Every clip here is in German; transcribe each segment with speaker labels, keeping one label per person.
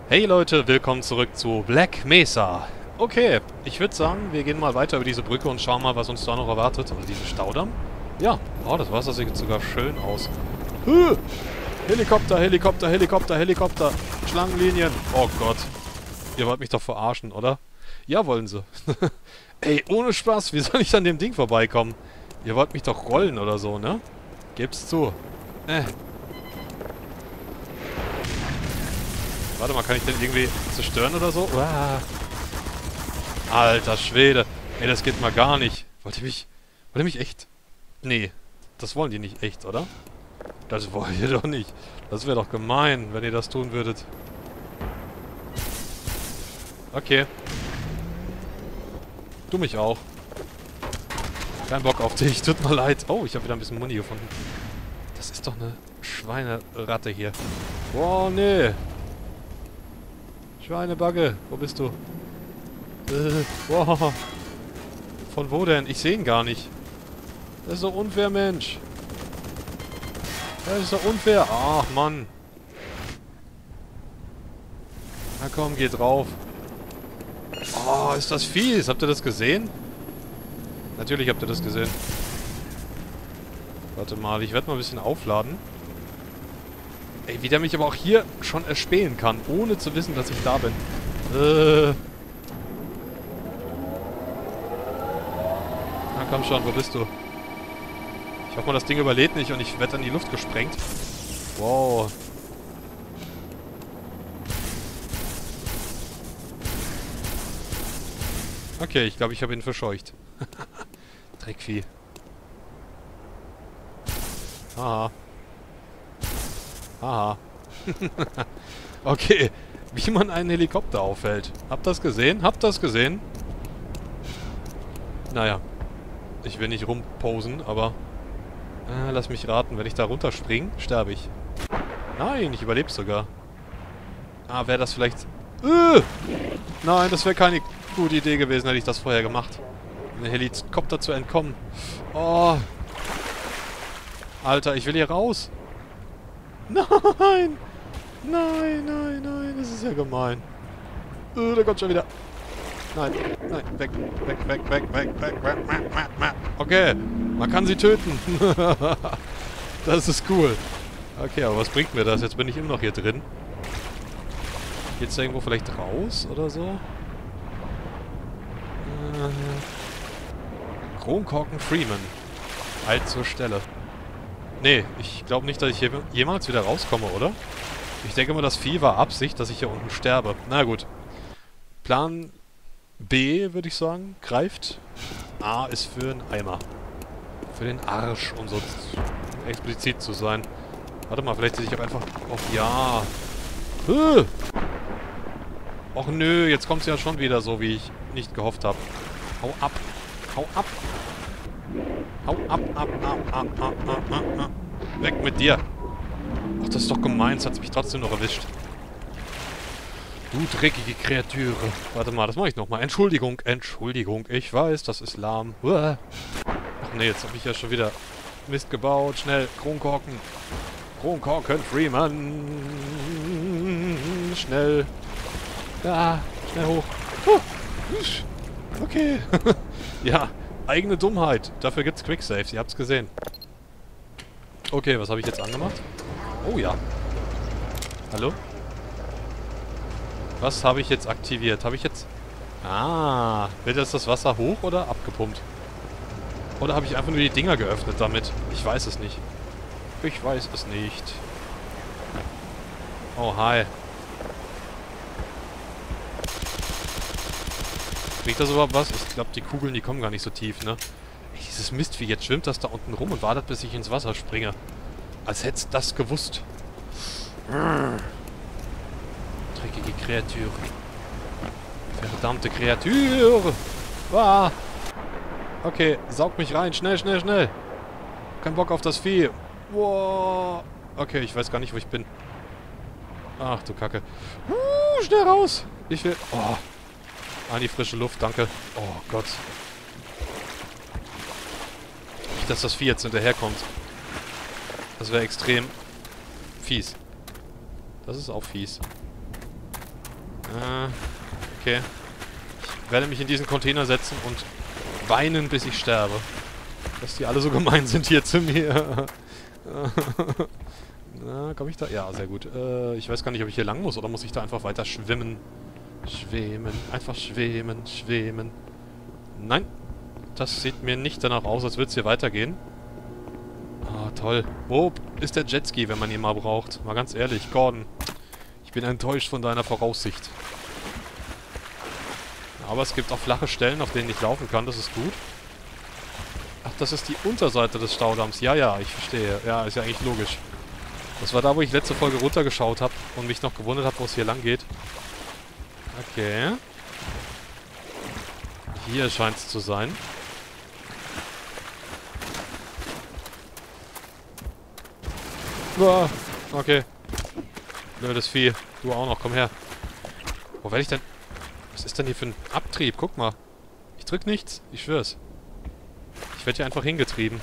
Speaker 1: Hey Leute, willkommen zurück zu Black Mesa. Okay, ich würde sagen, wir gehen mal weiter über diese Brücke und schauen mal, was uns da noch erwartet. Oder diesen Staudamm? Ja, oh, das Wasser sieht sogar schön aus. Helikopter, Helikopter, Helikopter, Helikopter. Schlangenlinien. Oh Gott. Ihr wollt mich doch verarschen, oder? Ja, wollen sie. Ey, ohne Spaß, wie soll ich an dem Ding vorbeikommen? Ihr wollt mich doch rollen oder so, ne? Gebt's zu. Warte mal, kann ich den irgendwie zerstören oder so? Uah. Alter Schwede. Ey, das geht mal gar nicht. Wollt ihr mich echt... Nee, das wollen die nicht echt, oder? Das wollt ihr doch nicht. Das wäre doch gemein, wenn ihr das tun würdet. Okay. Du mich auch. Kein Bock auf dich, tut mir leid. Oh, ich habe wieder ein bisschen Muni gefunden. Das ist doch eine Schweineratte hier. Boah, nee. Schweinebagge, wo bist du? Wow. Von wo denn? Ich sehe ihn gar nicht. Das ist so unfair, Mensch. Das ist so unfair. Ach, Mann. Na komm, geh drauf. Oh, ist das fies. Habt ihr das gesehen? Natürlich habt ihr das gesehen. Warte mal, ich werde mal ein bisschen aufladen. Ey, wie der mich aber auch hier schon erspähen kann, ohne zu wissen, dass ich da bin. Na komm schon, wo bist du? Ich hoffe mal, das Ding überlebt nicht und ich werde in die Luft gesprengt. Wow. Okay, ich glaube, ich habe ihn verscheucht. Dreckvieh. Haha. Haha. Okay, wie man einen Helikopter aufhält. Habt ihr das gesehen? Habt ihr das gesehen? Naja. Ich will nicht rumposen, aber... lass mich raten, wenn ich da runterspringe, sterbe ich. Nein, ich überlebe sogar. Ah, wäre das vielleicht... Nein, das wäre keine gute Idee gewesen, hätte ich das vorher gemacht. In den Helikopter zu entkommen. Oh. Alter, ich will hier raus. Nein! Nein, nein, nein, das ist ja gemein. Da kommt schon wieder. Nein, nein, weg, weg, weg, weg, weg, weg, weg, weg. Okay, man kann sie töten. Das ist cool. Okay, aber was bringt mir das? Jetzt bin ich immer noch hier drin. Geht's da irgendwo vielleicht raus oder so? Kronkorken Freeman. Halt zur Stelle. Nee, ich glaube nicht, dass ich hier jemals wieder rauskomme, oder? Ich denke mal, das Vieh war Absicht, dass ich hier unten sterbe. Na gut. Plan B, würde ich sagen, greift. A ist für einen Eimer. Für den Arsch, um so explizit zu sein. Warte mal, vielleicht sehe ich auch einfach auf Ja. Och nö, jetzt kommt es ja schon wieder so, wie ich nicht gehofft habe. Hau ab. Hau ab. Hau ab, ab, ab, ab, ab, ab, ab, ab. Weg mit dir. Ach, das ist doch gemein, es hat mich trotzdem noch erwischt. Du dreckige Kreature. Warte mal, das mache ich nochmal. Entschuldigung, Entschuldigung. Ich weiß, das ist lahm. Ach nee, jetzt habe ich ja schon wieder Mist gebaut. Schnell, Kronkorken. Kronkorken, Freeman. Schnell. Ja, schnell hoch. Okay. Ja, eigene Dummheit. Dafür gibt's Quicksaves. Ihr habt's gesehen. Okay, was habe ich jetzt angemacht? Oh ja. Hallo? Was habe ich jetzt aktiviert? Habe ich jetzt... Ah, wird jetzt das Wasser hoch oder abgepumpt? Oder habe ich einfach nur die Dinger geöffnet damit? Ich weiß es nicht. Ich weiß es nicht. Oh, hi. Kriegt das überhaupt was? Ich glaube, die Kugeln, die kommen gar nicht so tief, ne? Ey, dieses Mistvieh, jetzt schwimmt das da unten rum und wartet, bis ich ins Wasser springe. Als hätt's das gewusst. Dreckige Kreatur. Verdammte Kreatur! Ah. Okay, saug mich rein. Schnell, schnell, schnell. Kein Bock auf das Vieh. Wow. Okay, ich weiß gar nicht, wo ich bin. Ach du Kacke. Schnell raus. Ich will... Oh. An die frische Luft, danke. Oh Gott. Nicht, dass das Vieh jetzt hinterherkommt. Das wäre extrem fies. Das ist auch fies. Okay. Ich werde mich in diesen Container setzen und weinen, bis ich sterbe. Dass die alle so gemein sind hier zu mir. Na, komm ich da? Ja, sehr gut. Ich weiß gar nicht, ob ich hier lang muss oder muss ich da einfach weiter schwimmen. Schwimmen. Einfach schwimmen. Schwimmen. Nein. Das sieht mir nicht danach aus, als würde es hier weitergehen. Ah, toll. Wo ist der Jetski, wenn man ihn mal braucht? Mal ganz ehrlich, Gordon. Ich bin enttäuscht von deiner Voraussicht. Aber es gibt auch flache Stellen, auf denen ich laufen kann. Das ist gut. Ach, das ist die Unterseite des Staudamms. Ja, ja, ich verstehe. Ja, ist ja eigentlich logisch. Das war da, wo ich letzte Folge runtergeschaut habe und mich noch gewundert habe, wo es hier lang geht. Okay. Hier scheint es zu sein. Uah, okay. Blödes Vieh. Du auch noch, komm her. Wo werde ich denn... Was ist denn hier für ein Abtrieb? Guck mal. Ich drück nichts. Ich schwör's. Ich werde hier einfach hingetrieben.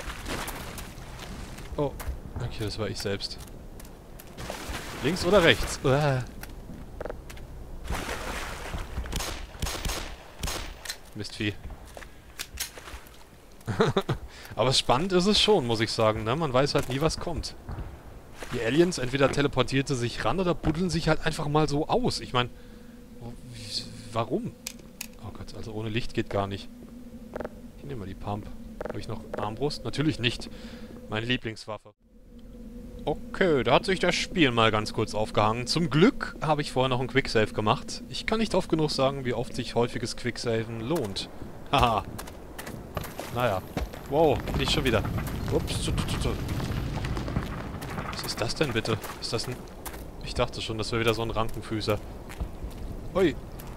Speaker 1: Oh. Okay, das war ich selbst. Links oder rechts? Uah. Mistvieh. Aber spannend ist es schon, muss ich sagen, ne? Man weiß halt nie, was kommt. Die Aliens, entweder teleportiert sie sich ran oder buddeln sich halt einfach mal so aus. Ich meine, warum? Oh Gott, also ohne Licht geht gar nicht. Ich nehme mal die Pump. Habe ich noch Armbrust? Natürlich nicht. Meine Lieblingswaffe. Okay, da hat sich das Spiel mal ganz kurz aufgehangen. Zum Glück habe ich vorher noch ein Quicksave gemacht. Ich kann nicht oft genug sagen, wie oft sich häufiges Quicksaven lohnt. Haha. Naja. Wow, nicht schon wieder. Ups. Was ist das denn bitte? Ist das ein... Ich dachte schon, das wäre wieder so ein Rankenfüßer. Ui.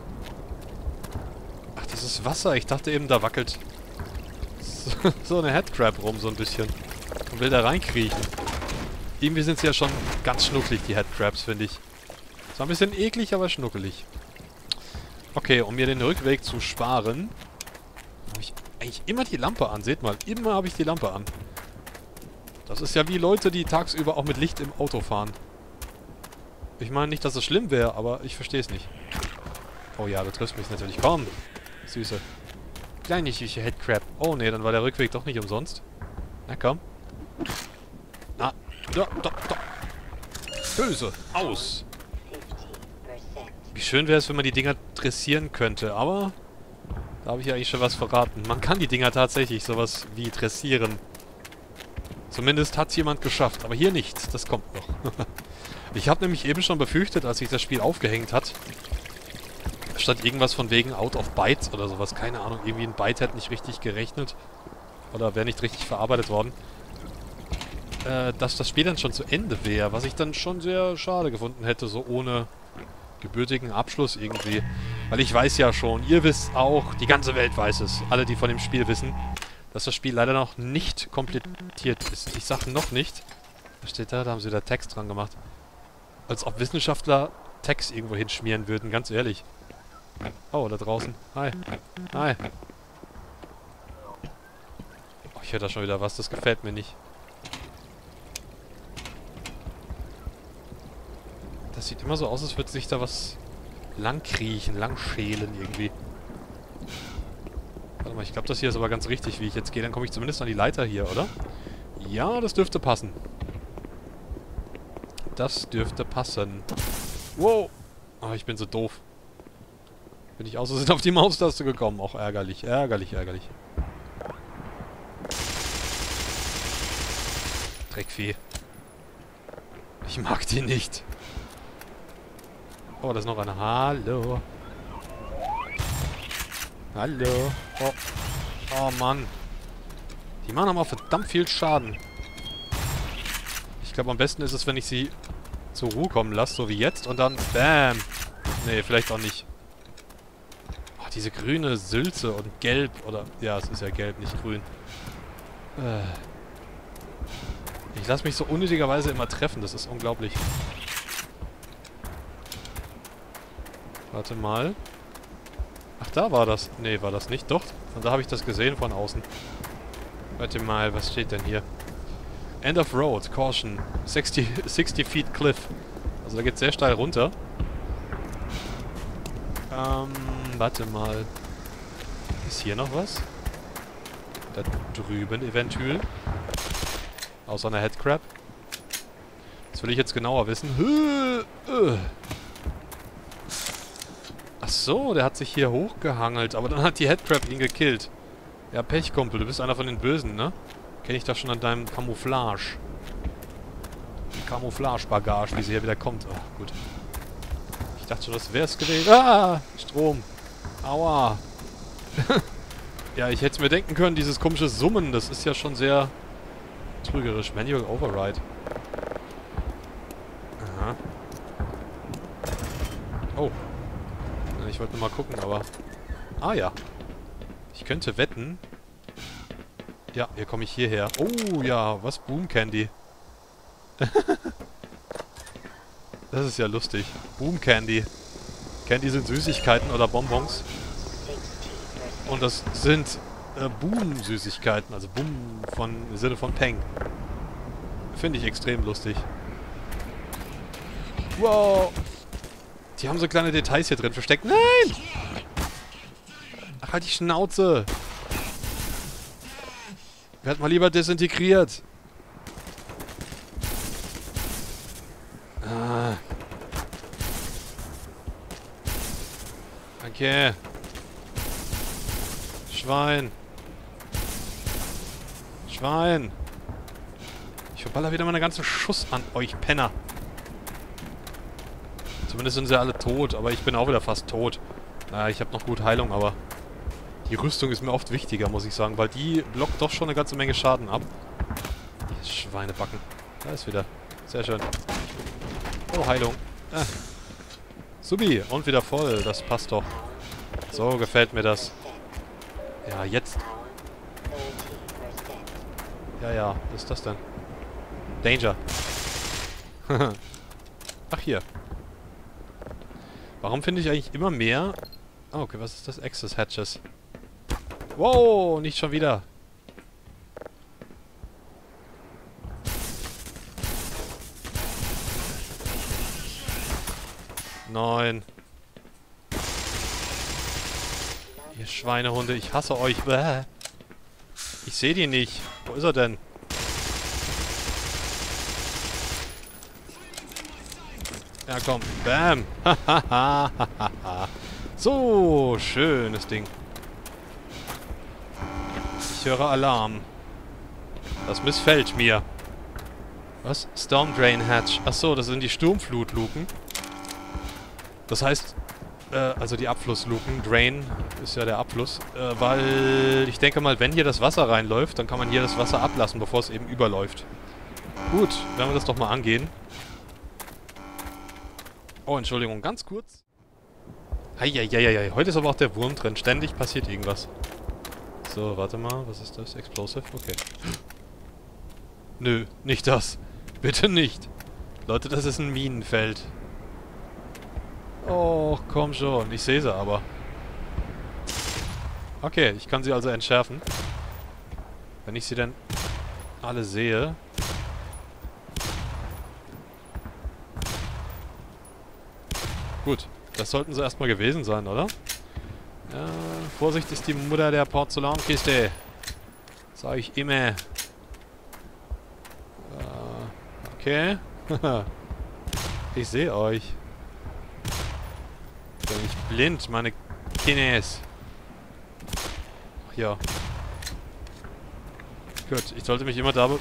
Speaker 1: Ach, das ist Wasser. Ich dachte eben, da wackelt so eine Headcrab rum, so ein bisschen. Und will da reinkriechen. Irgendwie sind sie ja schon ganz schnuckelig, die Headcrabs, finde ich. Zwar ein bisschen eklig, aber schnuckelig. Okay, um mir den Rückweg zu sparen, habe ich eigentlich immer die Lampe an. Seht mal, immer habe ich die Lampe an. Das ist ja wie Leute, die tagsüber auch mit Licht im Auto fahren. Ich meine nicht, dass es schlimm wäre, aber ich verstehe es nicht. Oh ja, du triffst mich natürlich. Komm, Süße. Kleine süße Headcrab. Oh nee, dann war der Rückweg doch nicht umsonst. Na komm. Na, da. Böse. Aus. Wie schön wäre es, wenn man die Dinger dressieren könnte, aber... Da habe ich ja eigentlich schon was verraten. Man kann die Dinger tatsächlich sowas wie dressieren. Zumindest hat es jemand geschafft, aber hier nicht. Das kommt noch. Ich habe nämlich eben schon befürchtet, als sich das Spiel aufgehängt hat, stand irgendwas von wegen Out of Bytes oder sowas. Keine Ahnung, irgendwie ein Byte hat nicht richtig gerechnet. Oder wäre nicht richtig verarbeitet worden. Dass das Spiel dann schon zu Ende wäre, was ich dann schon sehr schade gefunden hätte, so ohne gebürtigen Abschluss irgendwie. Weil ich weiß ja schon, ihr wisst auch, die ganze Welt weiß es, alle, die von dem Spiel wissen, dass das Spiel leider noch nicht komplettiert ist. Ich sag noch nicht. Was steht da? Da haben sie da Text dran gemacht. Als ob Wissenschaftler Text irgendwo hinschmieren würden, ganz ehrlich. Oh, da draußen. Hi. Hi. Oh, ich höre da schon wieder was, das gefällt mir nicht. Das sieht immer so aus, als würde sich da was lang kriechen, lang schälen irgendwie. Warte mal, ich glaube, das hier ist aber ganz richtig, wie ich jetzt gehe. Dann komme ich zumindest an die Leiter hier, oder? Ja, das dürfte passen. Das dürfte passen. Wow! Oh, ich bin so doof. Bin ich aus Versehen auf die Maustaste gekommen. Auch ärgerlich, ärgerlich, ärgerlich. Dreckvieh. Ich mag die nicht. Oh, da ist noch einer. Hallo. Hallo. Oh. Oh, Mann. Die machen aber verdammt viel Schaden. Ich glaube, am besten ist es, wenn ich sie zur Ruhe kommen lasse, so wie jetzt. Und dann... Bam. Nee, vielleicht auch nicht. Oh, diese grüne Sülze und gelb. Oder... Ja, es ist ja gelb, nicht grün. Ich lasse mich so unnötigerweise immer treffen. Das ist unglaublich. Warte mal. Ach, da war das. Nee, war das nicht. Doch. Und da habe ich das gesehen von außen. Warte mal, was steht denn hier? End of Road. Caution. 60 feet cliff. Also da geht es sehr steil runter. Warte mal. Ist hier noch was? Da drüben eventuell. Außer einer Headcrab. Das will ich jetzt genauer wissen. Ach so, der hat sich hier hochgehangelt. Aber dann hat die Headcrab ihn gekillt. Ja, Pechkumpel, du bist einer von den Bösen, ne? Kenne ich doch schon an deinem Camouflage. Camouflage-Bagage, wie sie hier wieder kommt. Oh, gut. Ich dachte schon, das wäre es gewesen. Ah! Strom. Aua. Ja, ich hätte es mir denken können, dieses komische Summen, das ist ja schon sehr trügerisch. Manual Override. Aha. Oh. Ich wollte nur mal gucken, aber... Ah ja. Ich könnte wetten... Ja, hier komme ich hierher. Oh ja, was? Boom Candy. Das ist ja lustig. Boom Candy. Candy sind Süßigkeiten oder Bonbons. Und das sind Boom-Süßigkeiten. Also Boom im Sinne von Peng. Finde ich extrem lustig. Wow. Die haben so kleine Details hier drin versteckt. Nein! Ach, halt die Schnauze. Werd mal lieber desintegriert. Ah. Okay. Schwein. Schwein. Ich verballer wieder meinen ganzen Schuss an euch, Penner. Zumindest sind sie alle tot, aber ich bin auch wieder fast tot. Naja, ich habe noch gut Heilung, aber die Rüstung ist mir oft wichtiger, muss ich sagen, weil die blockt doch schon eine ganze Menge Schaden ab. Schweinebacken. Da ist wieder. Sehr schön. Oh, Heilung. Subi. Und wieder voll. Das passt doch. So gefällt mir das. Ja, jetzt. Ja, ja. Was ist das denn? Danger. Ach, hier. Warum finde ich eigentlich immer mehr... Oh, okay, was ist das? Access Hatches. Wow, nicht schon wieder. Nein. Ihr Schweinehunde, ich hasse euch. Bäh. Ich sehe die nicht. Wo ist er denn? Ja, komm. Bam. So, schönes Ding. Ich höre Alarm. Das missfällt mir. Was? Storm Drain Hatch. Achso, das sind die Sturmflutluken. Das heißt, also die Abflussluken. Drain ist ja der Abfluss. Weil ich denke mal, wenn hier das Wasser reinläuft, dann kann man hier das Wasser ablassen, bevor es eben überläuft. Gut, werden wir das doch mal angehen. Oh, Entschuldigung, ganz kurz. Eieieiei, heute ist aber auch der Wurm drin. Ständig passiert irgendwas. So, warte mal, was ist das? Explosive? Okay. Nö, nicht das. Bitte nicht. Leute, das ist ein Minenfeld. Oh, komm schon. Ich sehe sie aber. Okay, ich kann sie also entschärfen. Wenn ich sie denn alle sehe. Gut, das sollten sie erstmal gewesen sein, oder? Ja, Vorsicht ist die Mutter der Porzellankiste. Sag ich immer. Okay. Ich sehe euch. Bin ich blind, meine Kines. Ach ja. Gut, ich sollte mich immer da...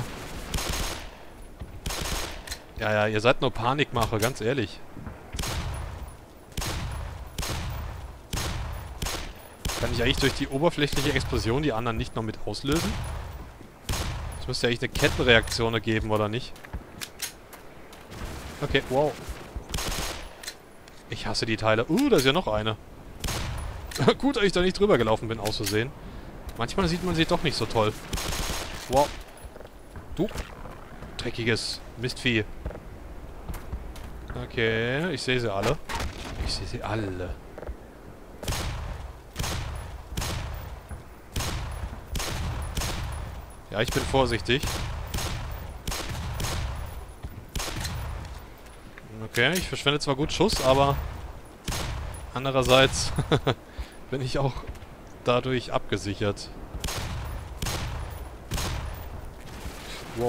Speaker 1: Ja, ihr seid nur Panikmacher, ganz ehrlich. Kann ich eigentlich durch die oberflächliche Explosion die anderen nicht noch mit auslösen? Es müsste ja eigentlich eine Kettenreaktion geben, oder nicht? Okay, wow. Ich hasse die Teile. Da ist ja noch eine. Gut, dass ich da nicht drüber gelaufen bin, auszusehen. Manchmal sieht man sie doch nicht so toll. Wow. Du. Dreckiges Mistvieh. Okay, ich sehe sie alle. Ich sehe sie alle. Ja, ich bin vorsichtig. Okay, ich verschwende zwar gut Schuss, aber... Andererseits bin ich auch dadurch abgesichert. Wow.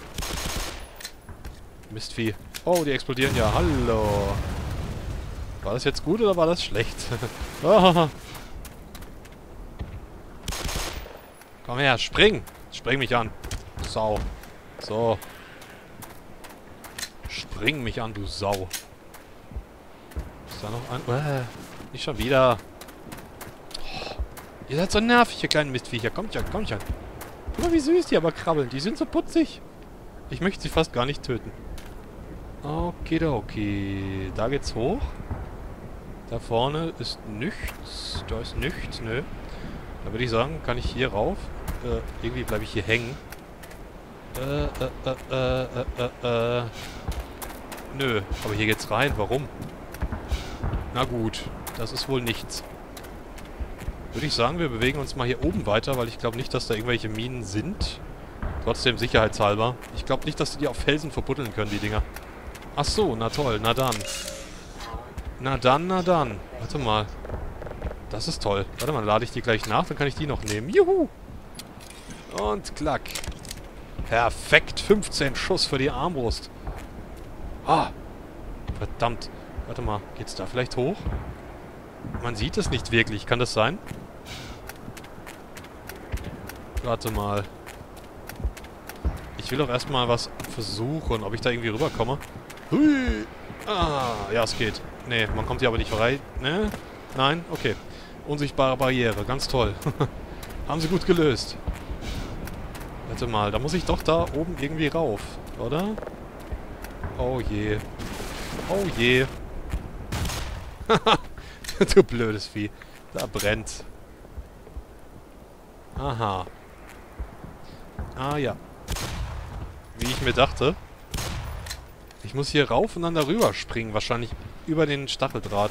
Speaker 1: Mistvieh. Oh, die explodieren ja. Hallo. War das jetzt gut oder war das schlecht? Ah. Komm her, spring! Spring mich an. Sau. So. Spring mich an, du Sau. Ist da noch ein... nicht schon wieder. Oh, ihr seid so nervig, ihr kleinen Mistviecher. Kommt schon, kommt schon. Guck mal, wie süß die aber krabbeln. Die sind so putzig. Ich möchte sie fast gar nicht töten. Okay. Da geht's hoch. Da vorne ist nichts. Da ist nichts, nö. Da würde ich sagen, kann ich hier rauf. Irgendwie bleibe ich hier hängen. Nö, aber hier geht's rein. Warum? Na gut, das ist wohl nichts. Würde ich sagen, wir bewegen uns mal hier oben weiter, weil ich glaube nicht, dass da irgendwelche Minen sind. Trotzdem sicherheitshalber. Ich glaube nicht, dass die auf Felsen verbuddeln können, die Dinger. Ach so, na toll, na dann. Na dann. Warte mal. Das ist toll. Warte mal, lade ich die gleich nach, dann kann ich die noch nehmen. Juhu! Und klack. Perfekt, 15 Schuss für die Armbrust. Ah! Verdammt. Warte mal, geht's da vielleicht hoch? Man sieht es nicht wirklich, kann das sein? Warte mal. Ich will doch erstmal was versuchen, ob ich da irgendwie rüberkomme. Hui! Ah, ja, es geht. Nee, man kommt hier aber nicht rein. Ne? Nein? Okay. Unsichtbare Barriere, ganz toll. Haben sie gut gelöst. Warte mal, da muss ich doch da oben irgendwie rauf, oder? Oh je. Oh je. Du blödes Vieh. Da brennt. Aha. Ah ja. Wie ich mir dachte. Ich muss hier rauf und dann darüber springen. Wahrscheinlich über den Stacheldraht.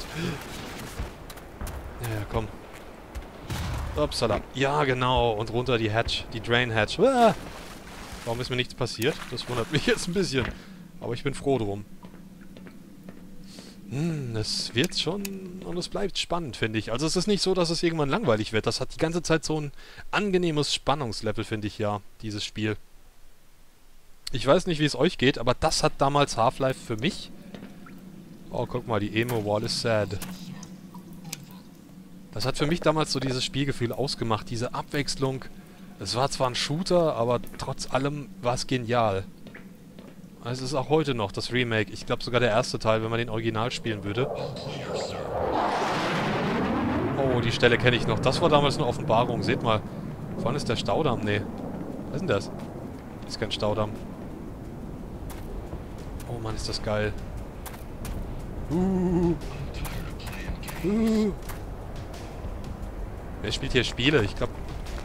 Speaker 1: Ja, komm. Upsala. Ja, genau. Und runter die Hatch. Die Drain Hatch. Ah! Warum ist mir nichts passiert? Das wundert mich jetzt ein bisschen. Aber ich bin froh drum. Es wird schon... Und es bleibt spannend, finde ich. Also es ist nicht so, dass es irgendwann langweilig wird. Das hat die ganze Zeit so ein angenehmes Spannungslevel, finde ich ja. Dieses Spiel. Ich weiß nicht, wie es euch geht, aber das hat damals Half-Life für mich... Oh, guck mal, die Emo-Wall ist sad. Das hat für mich damals so dieses Spielgefühl ausgemacht, diese Abwechslung. Es war zwar ein Shooter, aber trotz allem war es genial. Es ist auch heute noch das Remake. Ich glaube sogar der erste Teil, wenn man den Original spielen würde. Oh, die Stelle kenne ich noch. Das war damals eine Offenbarung. Seht mal. Vorne ist der Staudamm. Nee. Was ist denn das? Das ist kein Staudamm. Oh Mann, ist das geil. Wer spielt hier Spiele? Ich glaube...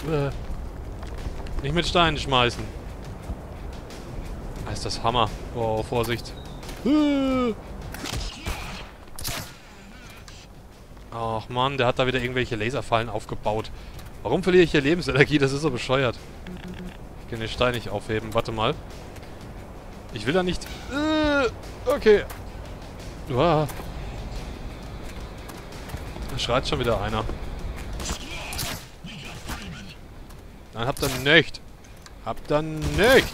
Speaker 1: nicht mit Steinen schmeißen. Ah, ist das Hammer. Oh, Vorsicht. Ach Mann, der hat da wieder irgendwelche Laserfallen aufgebaut. Warum verliere ich hier Lebensenergie? Das ist so bescheuert. Ich kann den Stein nicht aufheben. Warte mal. Ich will da nicht... okay. Uah. Da schreit schon wieder einer. Nein, habt ihr nicht. Habt ihr nicht.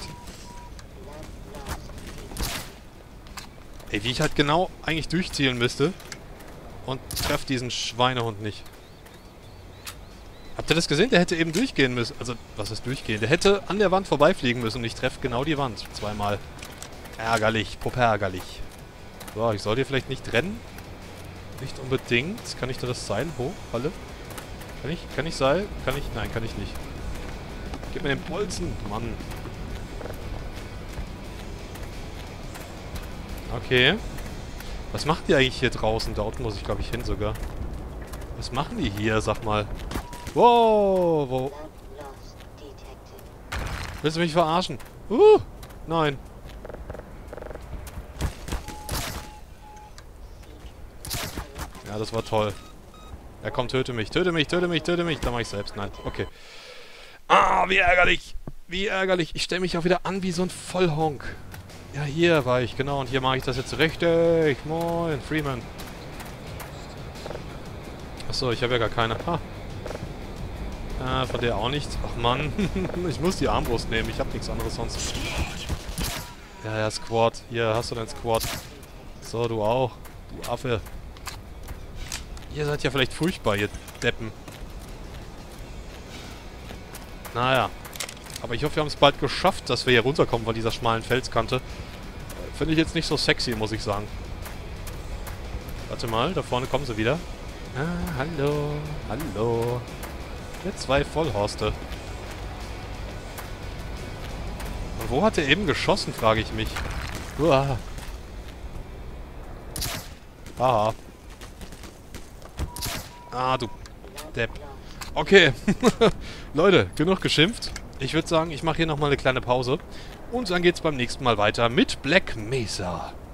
Speaker 1: Ey, wie ich halt genau eigentlich durchzielen müsste. Und treff diesen Schweinehund nicht. Habt ihr das gesehen? Der hätte eben durchgehen müssen. Also, was ist durchgehen? Der hätte an der Wand vorbeifliegen müssen und ich treffe genau die Wand. Zweimal. Ärgerlich. Ärgerlich. So, ich sollte hier vielleicht nicht rennen. Nicht unbedingt. Kann ich da das Seil hoch? Halle? Kann ich? Kann ich Seil? Kann ich? Nein, kann ich nicht. Gib mir den Bolzen. Mann. Okay. Was macht die eigentlich hier draußen? Da unten muss ich, glaube ich, hin sogar. Was machen die hier? Sag mal. Wow. Wo? Willst du mich verarschen? Nein. Ja, das war toll. Ja, komm, töte mich. Töte mich, töte mich, töte mich. Da mach ich selbst. Nein. Okay. Ah, wie ärgerlich. Wie ärgerlich. Ich stelle mich auch wieder an wie so ein Vollhonk. Ja, hier war ich, genau. Und hier mache ich das jetzt richtig. Moin, Freeman. Achso, ich habe ja gar keine. Ha. Von der auch nichts. Ach Mann, ich muss die Armbrust nehmen. Ich habe nichts anderes sonst. Ja, ja, Squad. Hier hast du dein Squad. So, du auch. Du Affe. Ihr seid ja vielleicht furchtbar, ihr Deppen. Naja. Aber ich hoffe, wir haben es bald geschafft, dass wir hier runterkommen von dieser schmalen Felskante. Finde ich jetzt nicht so sexy, muss ich sagen. Warte mal, da vorne kommen sie wieder. Ah, hallo. Hallo. Hier 2 Vollhorste. Und wo hat er eben geschossen, frage ich mich. Uah. Haha. Ah, du Depp. Okay. Leute, genug geschimpft. Ich würde sagen, ich mache hier nochmal eine kleine Pause. Und dann geht's beim nächsten Mal weiter mit Black Mesa.